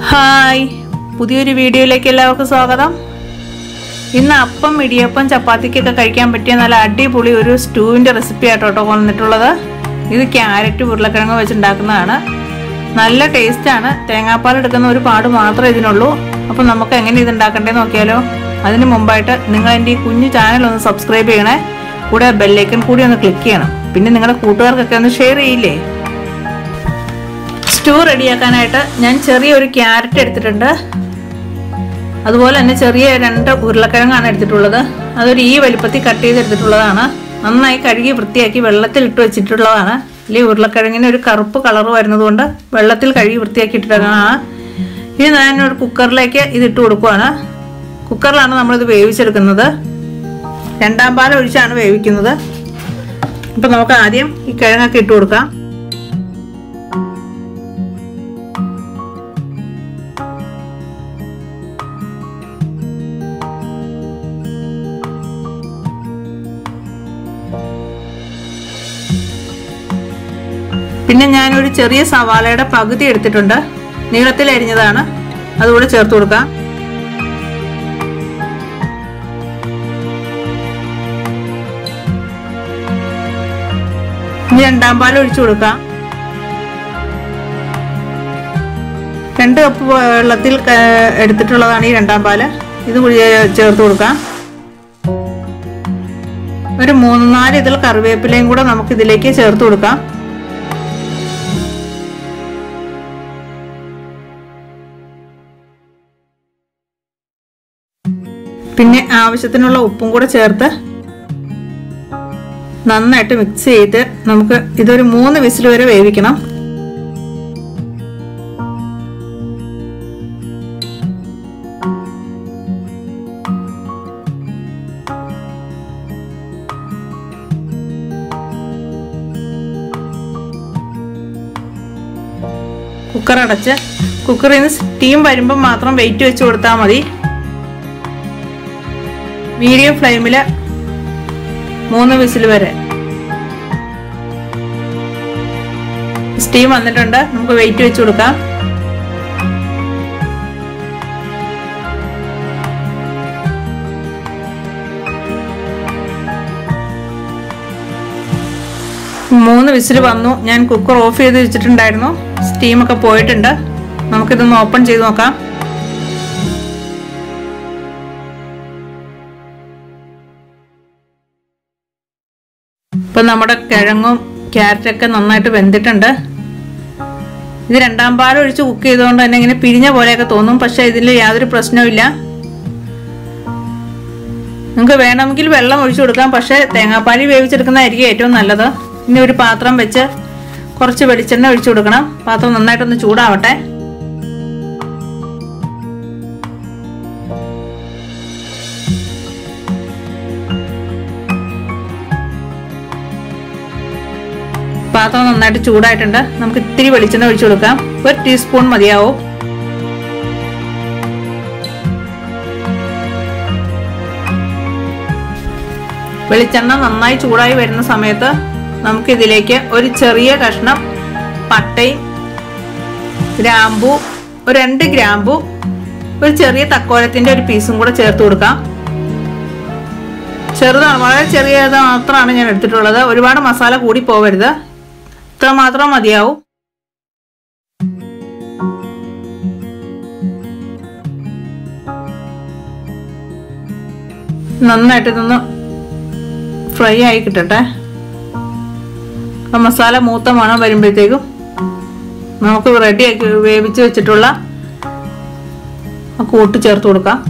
Hi, പുതിയൊരു വീഡിയോയിലേക്ക് എല്ലാവർക്കും സ്വാഗതം. ഇന്ന് അപ്പം, ഇടിയപ്പം, ചപ്പാത്തിക്കൊക്കെ കഴിക്കാൻ പറ്റിയ നല്ല അടിപൊളി ഒരു സ്റ്റൂവിൻ്റെ റെസിപ്പി ആയിട്ടോ വന്നിട്ടുള്ളത്. ഇത് ക്യാരറ്റ് ഉരുളക്കിഴങ്ങ് വെച്ചുണ്ടാക്കുന്നതാണ്. നല്ല ടേസ്റ്റാണ്. തേങ്ങാപ്പാൽ എടുക്കുന്ന ഒരു പാട് മാത്രമേ ഇതിനുള്ളൂ. അപ്പം നമുക്ക് എങ്ങനെ ഇത് ഉണ്ടാക്കണ്ടേന്ന് നോക്കിയാലോ. അതിന് മുമ്പായിട്ട് നിങ്ങൾ എൻ്റെ ഈ കുഞ്ഞു ചാനൽ ഒന്ന് സബ്സ്ക്രൈബ് ചെയ്യണേ. കൂടെ ബെല്ലൈക്കൺ കൂടി ഒന്ന് ക്ലിക്ക് ചെയ്യണം. പിന്നെ നിങ്ങളുടെ കൂട്ടുകാർക്കൊക്കെ ഒന്ന് ഷെയർ ചെയ്യില്ലേ. സ്റ്റൂ റെഡിയാക്കാനായിട്ട് ഞാൻ ചെറിയൊരു ക്യാരറ്റ് എടുത്തിട്ടുണ്ട്. അതുപോലെ തന്നെ ചെറിയ 2 ഉരുളക്കിഴങ്ങാണ് എടുത്തിട്ടുള്ളത്. അതൊരു ഈ വലിപ്പത്തിൽ കട്ട് ചെയ്തെടുത്തിട്ടുള്ളതാണ്. നന്നായി കഴുകി വൃത്തിയാക്കി വെള്ളത്തിൽ ഇട്ട് വെച്ചിട്ടുള്ളതാണ്. അല്ലെങ്കിൽ ഉരുളക്കിഴങ്ങിന് ഒരു കറുപ്പ് കളർ വരുന്നതുകൊണ്ട് വെള്ളത്തിൽ കഴുകി വൃത്തിയാക്കിയിട്ടിട്ടാണ്. ഇത് ഞാനൊരു കുക്കറിലേക്ക് ഇതിട്ട് കൊടുക്കുകയാണ്. കുക്കറിലാണ് നമ്മളിത് വേവിച്ചെടുക്കുന്നത്. 2ാം പാൽ ഒഴിച്ചാണ് വേവിക്കുന്നത്. അപ്പം നമുക്ക് ആദ്യം ഈ കിഴങ്ങൊക്കെ ഇട്ട് കൊടുക്കാം. പിന്നെ ഞാനൊരു ചെറിയ സവാളയുടെ പകുതി എടുത്തിട്ടുണ്ട്. നീളത്തിൽ അരിഞ്ഞതാണ്. അതുകൂടെ ചേർത്ത് കൊടുക്കാം. ഇനി 2ാം പാൽ ഒഴിച്ചു കൊടുക്കാം. 2 കപ്പ് വെള്ളത്തിൽ എടുത്തിട്ടുള്ളതാണ് ഈ 2ാം പാല്. ഇത് കൂടി ചേർത്ത് കൊടുക്കാം. ഒരു 3-4 ഇതിൽ കറിവേപ്പിലയും കൂടെ നമുക്ക് ഇതിലേക്ക് ചേർത്ത് കൊടുക്കാം. പിന്നെ ആവശ്യത്തിനുള്ള ഉപ്പും കൂടെ ചേർത്ത് നന്നായിട്ട് മിക്സ് ചെയ്ത് നമുക്ക് ഇതൊരു 3 വിസിൽ വരെ വേവിക്കണം. കുക്കർ അടച്ച് കുക്കറിൽ നിന്ന് സ്റ്റീം വരുമ്പോൾ മാത്രം വെയിറ്റ് വെച്ച് കൊടുത്താൽ മതി. മീഡിയം ഫ്ലെയിമിൽ 3 വിസിൽ വരെ. സ്റ്റീം വന്നിട്ടുണ്ട്. നമുക്ക് വെയിറ്റ് വെച്ച് കൊടുക്കാം. മൂന്ന് വിസിൽ വന്നു. ഞാൻ കുക്കർ ഓഫ് ചെയ്ത് വെച്ചിട്ടുണ്ടായിരുന്നു. സ്റ്റീമൊക്കെ പോയിട്ടുണ്ട്. നമുക്കിതൊന്ന് ഓപ്പൺ ചെയ്ത് നോക്കാം. ഇപ്പം നമ്മുടെ കിഴങ്ങും ക്യാരറ്റൊക്കെ നന്നായിട്ട് വെന്തിട്ടുണ്ട്. ഇത് 2ാം പാൽ ഒഴിച്ച് കുക്ക് ചെയ്തുകൊണ്ട് തന്നെ ഇങ്ങനെ പിരിഞ്ഞ പോലെയൊക്കെ തോന്നും. പക്ഷെ ഇതിൽ യാതൊരു പ്രശ്നവുമില്ല. നിങ്ങൾക്ക് വേണമെങ്കിൽ വെള്ളം ഒഴിച്ചു കൊടുക്കാം. പക്ഷെ തേങ്ങാപ്പാൽ വേവിച്ചെടുക്കുന്നതായിരിക്കും ഏറ്റവും നല്ലത്. ഇനി ഒരു പാത്രം വെച്ച് കുറച്ച് വെളിച്ചെണ്ണ ഒഴിച്ചു കൊടുക്കണം. പാത്രം നന്നായിട്ടൊന്ന് ചൂടാവട്ടെ. പാത്രം നന്നായിട്ട് ചൂടായിട്ടുണ്ട്. നമുക്ക് ഇത്തിരി വെളിച്ചെണ്ണ ഒഴിച്ചു കൊടുക്കാം. 1 ടീസ്പൂൺ മതിയാവും. വെളിച്ചെണ്ണ നന്നായി ചൂടായി വരുന്ന സമയത്ത് നമുക്ക് ഇതിലേക്ക് ഒരു ചെറിയ കഷ്ണം പട്ടയും ഗ്രാമ്പൂ, ഒരു 2 ഗ്രാമ്പൂ, ഒരു ചെറിയ തക്കോലത്തിന്റെ ഒരു പീസും കൂടെ ചേർത്ത് കൊടുക്കാം. ചെറുതാണ്, വളരെ ചെറിയത് മാത്രമാണ് ഞാൻ എടുത്തിട്ടുള്ളത്. ഒരുപാട് മസാല കൂടി പോവരുത്. ഇത്ര മാത്രം മതിയാവും. നന്നായിട്ട് ഇതൊന്ന് ഫ്രൈ ആയി കിട്ടട്ടെ. മസാല മൂത്ത മണം വരുമ്പോഴത്തേക്കും നമുക്ക് റെഡിയാക്കി വേവിച്ച് വെച്ചിട്ടുള്ള കൂട്ട് ചേർത്ത് കൊടുക്കാം.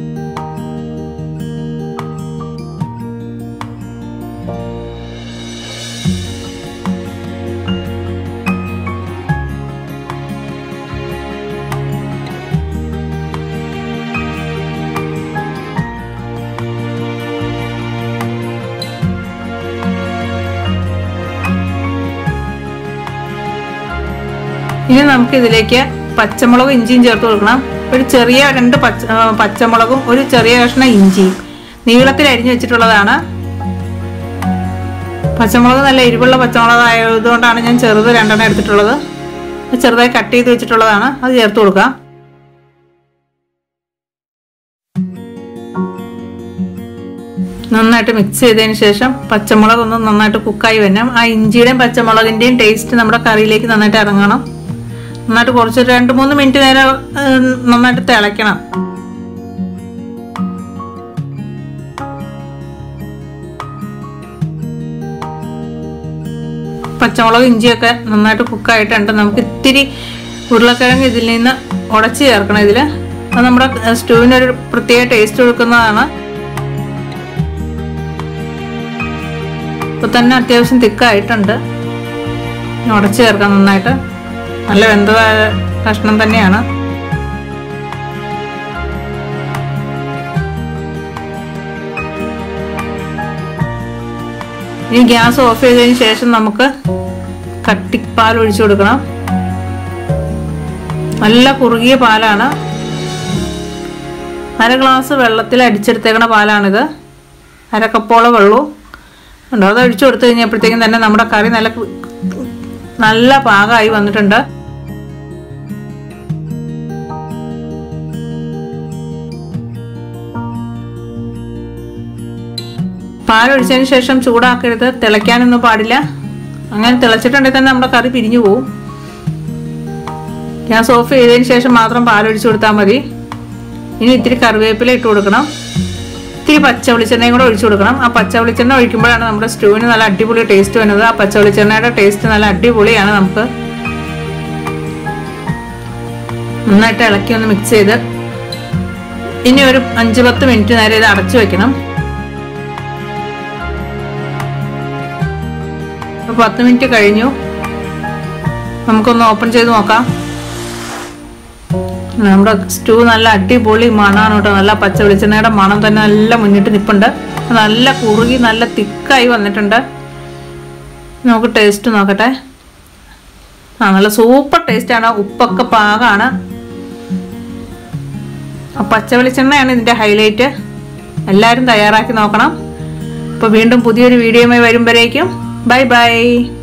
ഇനി നമുക്ക് ഇതിലേക്ക് പച്ചമുളകും ഇഞ്ചിയും ചേർത്ത് കൊടുക്കണം. ഒരു ചെറിയ 2 പച്ചമുളകും ഒരു ചെറിയ കഷ്ണം ഇഞ്ചിയും നീളത്തിൽ അരിഞ്ഞു വെച്ചിട്ടുള്ളതാണ്. പച്ചമുളക് നല്ല എരിവുള്ള പച്ചമുളക് ആയതുകൊണ്ടാണ് ഞാൻ ചെറുത് 2 എടുത്തിട്ടുള്ളത്. ചെറുതായി കട്ട് ചെയ്ത് വെച്ചിട്ടുള്ളതാണ്. അത് ചേർത്ത് കൊടുക്കാം. നന്നായിട്ട് മിക്സ് ചെയ്തതിന് ശേഷം പച്ചമുളക് ഒന്ന് നന്നായിട്ട് കുക്കായി വരണം. ആ ഇഞ്ചിയുടെയും പച്ചമുളകിൻ്റെയും ടേസ്റ്റ് നമ്മുടെ കറിയിലേക്ക് നന്നായിട്ട് ഇറങ്ങണം. നന്നായിട്ട് കുറച്ച് 2-3 മിനിറ്റ് നേരം നന്നായിട്ട് തിളയ്ക്കണം. പച്ചമുളക് ഇഞ്ചിയൊക്കെ നന്നായിട്ട് കുക്കായിട്ടുണ്ട്. നമുക്ക് ഇത്തിരി ഉരുളക്കിഴങ്ങ് ഇതിൽ നിന്ന് ഉടച്ച് ചേർക്കണം. ഇതിൽ അത് നമ്മുടെ സ്റ്റൂവിനൊരു പ്രത്യേക ടേസ്റ്റ് കൊടുക്കുന്നതാണ്. ഇപ്പോൾ തന്നെ അത്യാവശ്യം തിക്കായിട്ടുണ്ട്. ഉടച്ച് ചേർക്കാം നന്നായിട്ട്. നല്ല വെന്തതായ കഷ്ണം തന്നെയാണ്. ഇനി ഗ്യാസ് ഓഫ് ചെയ്തതിന് ശേഷം നമുക്ക് കട്ടിപ്പാൽ ഒഴിച്ചു കൊടുക്കണം. നല്ല കുറുകിയ പാലാണ്. 1/2 ഗ്ലാസ് വെള്ളത്തിൽ അടിച്ചെടുത്തേക്കണ പാലാണിത്. 1/2 കപ്പോളം വെള്ളവും ഉണ്ടോ. അത് ഒഴിച്ചു കൊടുത്തു കഴിഞ്ഞപ്പോഴത്തേക്കും തന്നെ നമ്മുടെ കറി നല്ല പാകമായി വന്നിട്ടുണ്ട്. പാലൊഴിച്ചതിന് ശേഷം ചൂടാക്കരുത്, തിളയ്ക്കാനൊന്നും പാടില്ല. അങ്ങനെ തിളച്ചിട്ടുണ്ടെങ്കിൽ തന്നെ നമ്മുടെ കറി പിരിഞ്ഞു പോവും. ഗ്യാസ് ഓഫ് ചെയ്തതിന് ശേഷം മാത്രം പാലൊഴിച്ചു കൊടുത്താൽ മതി. ഇനി ഇത്തിരി കറിവേപ്പില ഇട്ട് കൊടുക്കണം. ഇത്തിരി പച്ച വെളിച്ചെണ്ണയും കൂടെ ഒഴിച്ചു കൊടുക്കണം. ആ പച്ച വെളിച്ചെണ്ണ ഒഴിക്കുമ്പോഴാണ് നമ്മുടെ സ്റ്റൂവിന് നല്ല അടിപൊളി ടേസ്റ്റ് വരുന്നത്. ആ പച്ച വെളിച്ചെണ്ണയുടെ ടേസ്റ്റ് നല്ല അടിപൊളിയാണ്. നമുക്ക് നന്നായിട്ട് ഇളക്കി ഒന്ന് മിക്സ് ചെയ്ത് ഇനി ഒരു 5-10 മിനിറ്റ് നേരം ഇത് അടച്ചു വെക്കണം. 10 മിനിറ്റ് കഴിഞ്ഞു. നമുക്കൊന്ന് ഓപ്പൺ ചെയ്ത് നോക്കാം. നമ്മുടെ സ്റ്റൂ നല്ല അടിപൊളി മണമാണ് കേട്ടോ. നല്ല പച്ച വെളിച്ചെണ്ണയുടെ മണം തന്നെ നല്ല മുന്നിട്ട് നിൽപ്പുണ്ട്. നല്ല കുറുകി നല്ല തിക്കായി വന്നിട്ടുണ്ട്. നമുക്ക് ടേസ്റ്റ് നോക്കട്ടെ. നല്ല സൂപ്പർ ടേസ്റ്റാണ്. ഉപ്പൊക്കെ പാകമാണ്. പച്ച വെളിച്ചെണ്ണയാണ് ഇതിൻ്റെ ഹൈലൈറ്റ്. എല്ലാവരും തയ്യാറാക്കി നോക്കണം. അപ്പോൾ വീണ്ടും പുതിയൊരു വീഡിയോയുമായി വരുമ്പോഴേക്കും ബൈ ബൈ.